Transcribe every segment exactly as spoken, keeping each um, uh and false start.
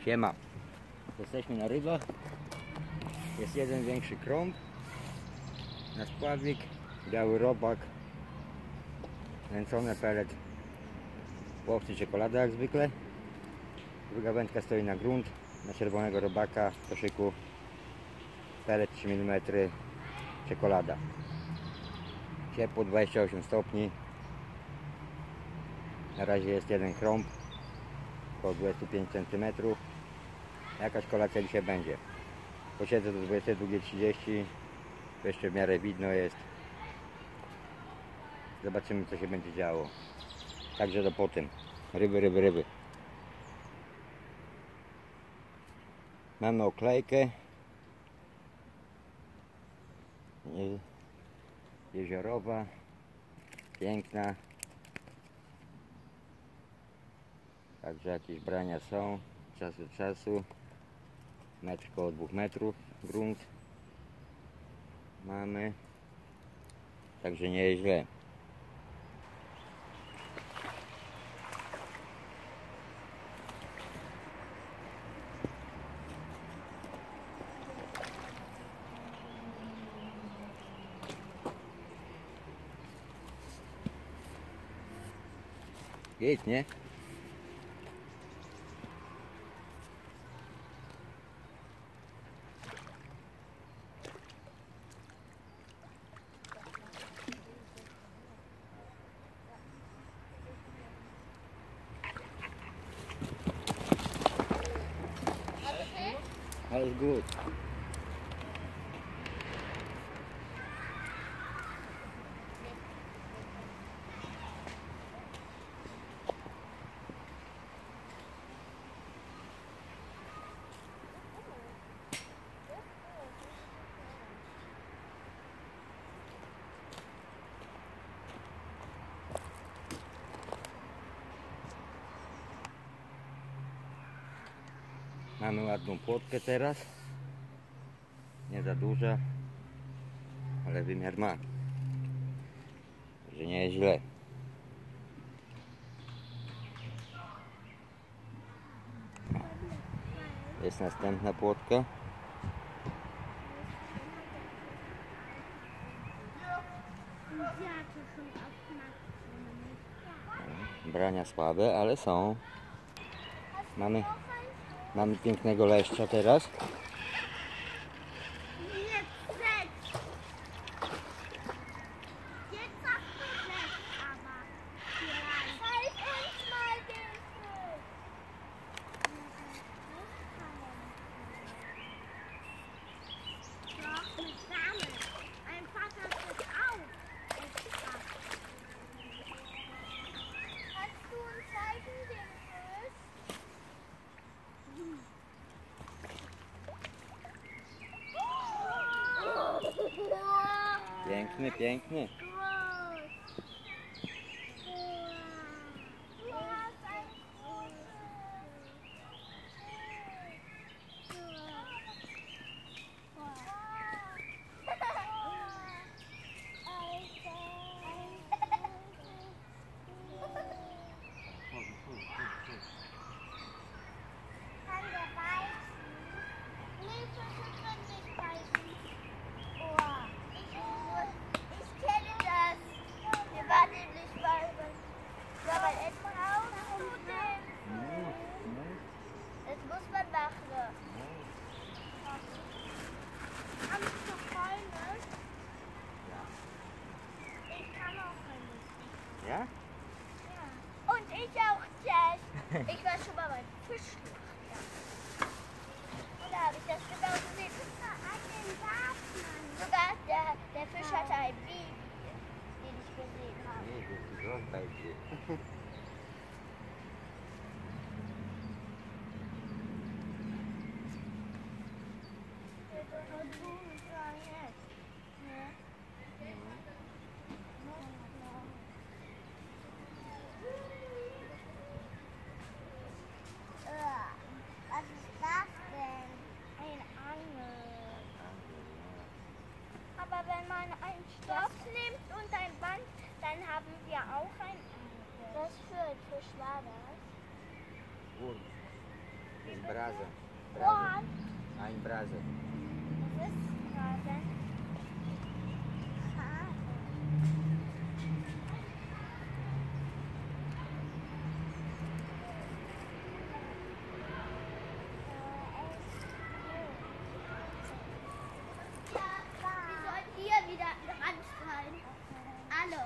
Siema. Jesteśmy na rybach. Jest jeden większy krąb na spławik, biały robak, nęcony pelet, łowcy czekolada jak zwykle. Druga wędka stoi na grunt, na czerwonego robaka w koszyku, pelet trzy milimetry, czekolada. Ciepło dwadzieścia osiem stopni. Na razie jest jeden krąb, około dwadzieścia pięć centymetrów. Jakaś kolacja dzisiaj będzie. Posiedzę do dwudziestej drugiej trzydzieści. Jeszcze w miarę widno jest. Zobaczymy, co się będzie działo. Także do potem. Ryby, ryby, ryby. Mamy oklejkę. Jeziorowa. Piękna. Także jakieś brania są. Czas do czasu. Metr koło dwóch metrów. Grunt. Mamy. Także nie jest źle. Jest, nie? Alles gut. Mamy ładną płotkę teraz. Nie za duża, ale wymiar ma. Że nie jest źle. Jest następna płotka. Brania słabe, ale są. Mamy, mamy pięknego leszcza teraz. Piękny, piękny. Ja? Ja. Und ich auch, Jess. Ich war schon mal beim Fischschlucht. Ja. Und da habe ich das genau gesehen. Sogar der, der Fisch hatte ein Baby, den ich gesehen habe. Nee, das ist so ein Beispiel. Aber wenn man einen Stoff nimmt und ein Band, dann haben wir auch ein Angel. Was für ein Fisch war das? Wurm. Brasen. Brasen. One. Ein Brasen. Das ist gerade. Wir sollten hier wieder dran sein. Alle.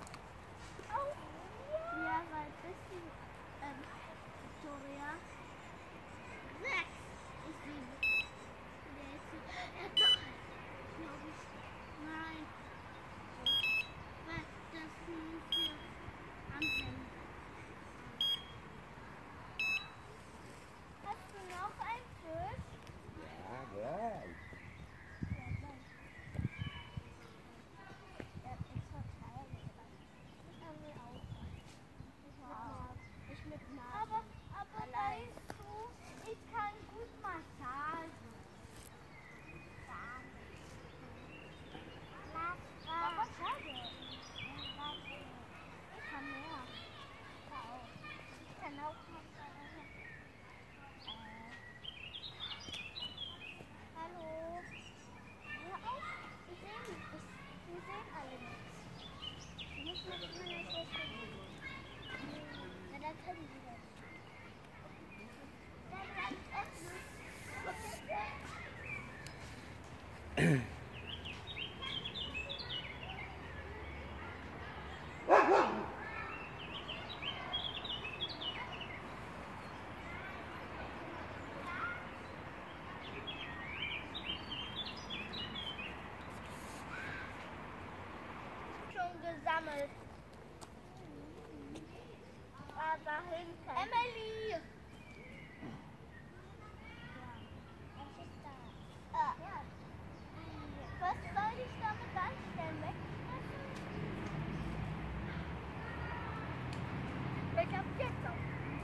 Ja, weil das die ähm, Victoria. Sechs ist die. Der ist die. Er hat noch einen, glaube ich. Nein. Weil das nur für Anhängen. Hast du noch einen Fisch? Ja, gleich. Aber, aber weißt du, ich kann gut Massage. Aber schade. Ich kann mehr. Ich kann auch Massage. Äh. Hallo. Hör auf. Wir sehen nichts. Wir sehen alle nichts. Du musst mit meiner Schwester gehen. Na, dann können sie das. Dann kann ich essen. Schon gesammelt. Ah, da hinten. Emily! Was ist da? Ah. Ja. Was soll ich damit anstellen? Wegschmeißen? Ich hab's jetzt auch.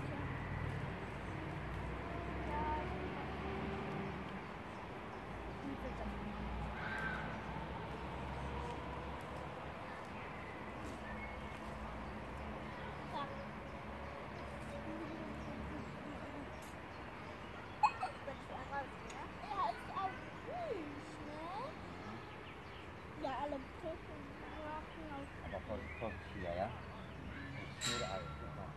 Er ist auch süß, ne? Ja, alle Pfeffer machen auch. Aber voll, voll hier, ja? Nur alles, guck mal.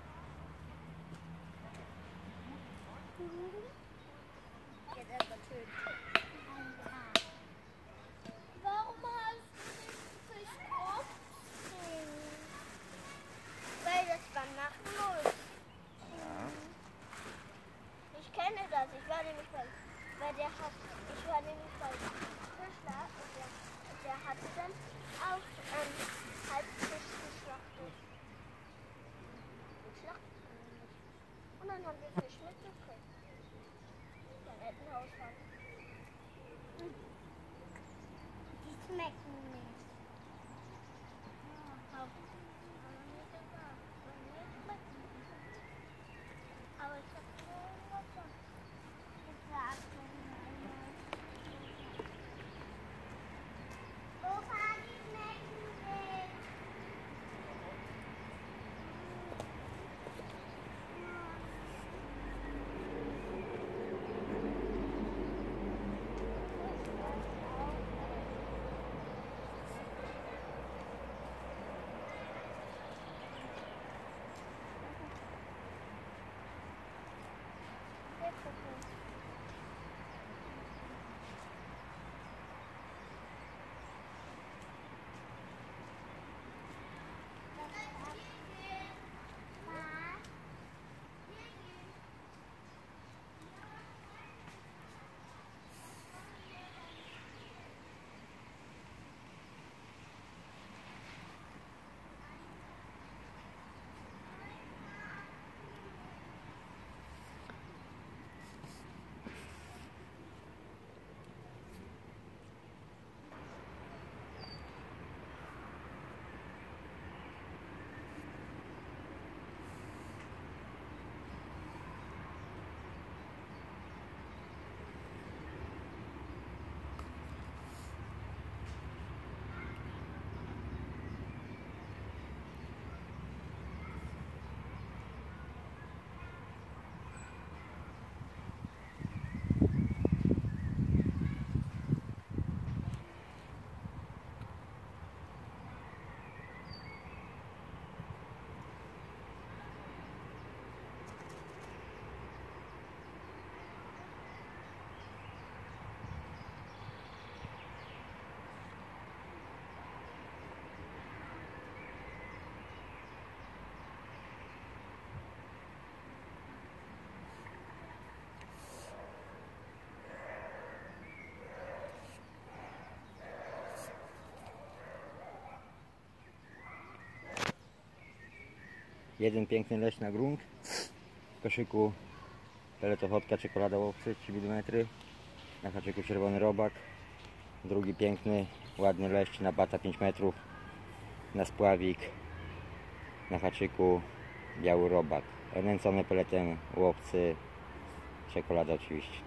Jetzt erstmal töten. Warum hast du den Fisch trotzdem? Weil das man machen muss. Ja. Ich kenne das. Ich war nämlich bei, weil der hat, ich war nämlich bei Fischler und der, und der hatte dann auch ähm, halb Fisch geschlachtet. Schlachten nämlich. Und dann haben wir Fisch mitgekriegt. Beim Elternhaus. Die schmecken nicht. Ah, aber nicht gesagt. Die schmecken nicht. Aber ich hab nur Wasser gesagt. Opa, die schmecken nicht. Jeden piękny leszcz na grunt. W koszyku peletochotka czekolada łowcy trzy milimetry. Na haczyku czerwony robak. Drugi piękny, ładny leszcz na bata pięć metrów. Na spławik. Na haczyku biały robak. Nęcony peletem łowcy czekolada oczywiście.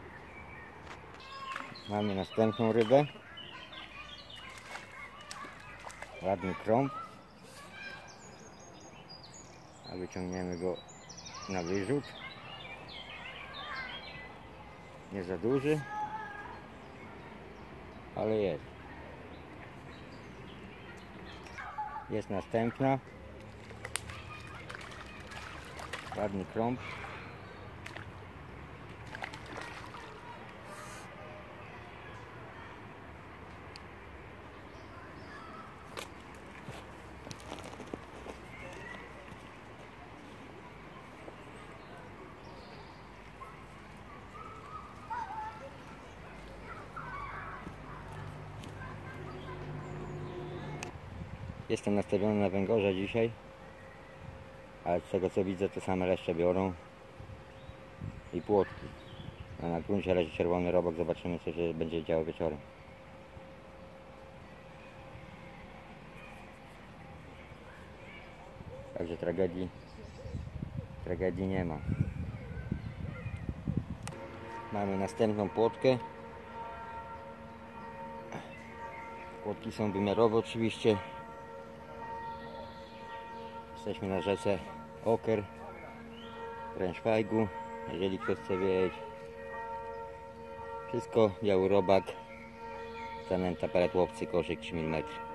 Mamy następną rybę. Ładny krąg. A wyciągniemy go na wyrzut. Nie za duży, ale jest. Jest następna. Ładny krąg. Jestem nastawiony na węgorza dzisiaj, ale z tego co widzę to same leszcze biorą i płotki. A na gruncie leży czerwony robak, zobaczymy co się będzie działo wieczorem. Także tragedii, tragedii nie ma. Mamy następną płotkę. Płotki są wymiarowe oczywiście. Jesteśmy na rzece Oker w Braunschweigu, jeżeli ktoś chce wiedzieć. Wszystko biały robak, zanęta pelet łowcy, koszyk trzy milimetry.